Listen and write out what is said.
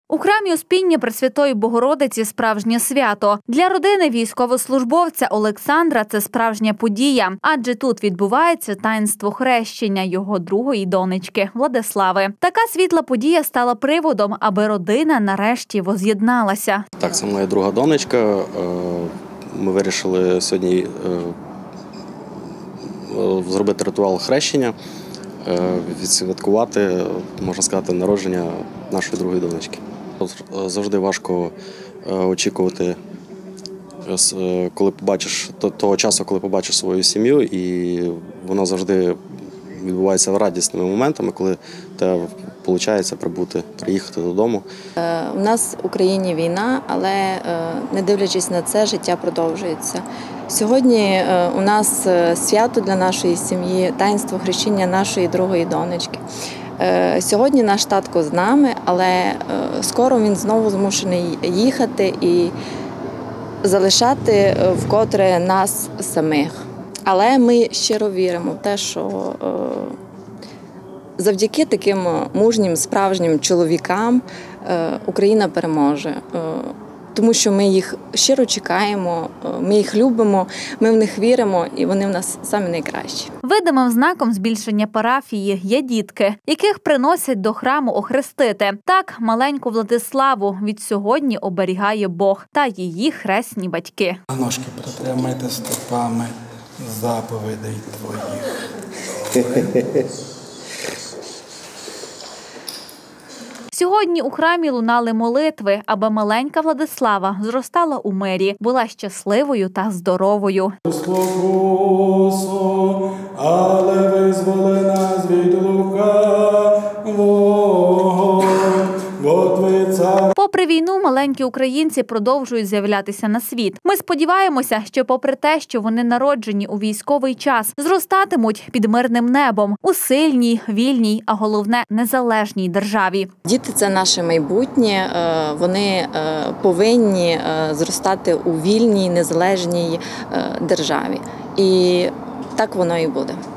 У храмі Успіння Пресвятої Богородиці справжнє свято. Для родини військовослужбовця Олександра це справжня подія, адже тут відбувається таїнство хрещення його другої донечки Владислави. Така світла подія стала приводом, аби родина нарешті воз'єдналася. Так, це моя друга донечка. Ми вирішили сьогодні зробити ритуал хрещення, відсвяткувати, можна сказати, народження нашої другої донечки. Завжди важко очікувати, коли побачиш того часу, коли побачиш свою сім'ю, і вона завжди відбувається радісними моментами, коли в тебе виходить приїхати додому. У нас в Україні війна, але не дивлячись на це, життя продовжується. Сьогодні у нас свято для нашої сім'ї, таїнство хрещення нашої другої донечки. Сьогодні наш татко з нами, але скоро він знову змушений їхати і залишати вкотре нас самих. Але ми щиро віримо в те, що завдяки таким мужнім, справжнім чоловікам Україна переможе. Тому що ми їх щиро чекаємо, ми їх любимо, ми в них віримо, і вони в нас самі найкращі. Видимим знаком збільшення парафії є дітки, яких приносять до храму охрестити. Так, маленьку Владиславу від сьогодні оберігає Бог та її хресні батьки. Ножки притримайте стопами заповідей твоїх. Сьогодні у храмі лунали молитви, аби маленька Владислава зростала у мирі, була щасливою та здоровою. Спокусу, але визволи нас від лукавого, бо Твій цар. Попри війну, маленькі українці продовжують з'являтися на світ. Ми сподіваємося, що попри те, що вони народжені у військовий час, зростатимуть під мирним небом у сильній, вільній, а головне – незалежній державі. Діти – це наше майбутнє, вони повинні зростати у вільній, незалежній державі. І так воно і буде.